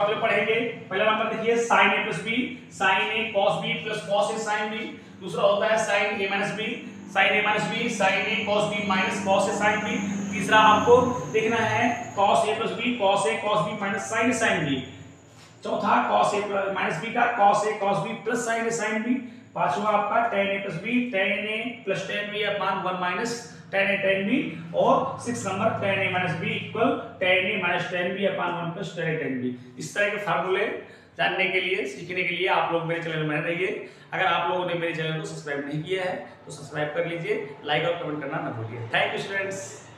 अगले पढ़ेंगे। पहला नंबर देखिए sin a plus b, sin a cos b plus cos a sin b। दूसरा होता है sin a minus b, sin a minus b, sin a cos b minus cos a sin b। तीसरा आपको देखना है cos a plus b, cos a cos b minus sin a sin b। चौथा cos a minus b का cos a cos b plus sin a sin b। पांचवा आपका tan a plus b, tan a plus tan b upon 1 minus tan a tan b। और 6 number tan a minus b equal tan a minus tan b upon 1 plus tan a tan b। इस तरह के फार्मूले जानने के लिए, सीखने के लिए आप लोग मेरे चैनल में बने रहिए। अगर आप लोगों ने मेरे चैनल को सब्सक्राइब नहीं किया है तो सब्सक्राइब कर लीजिए, लाइक और कमेंट करना ना भूलिए। Thank you students.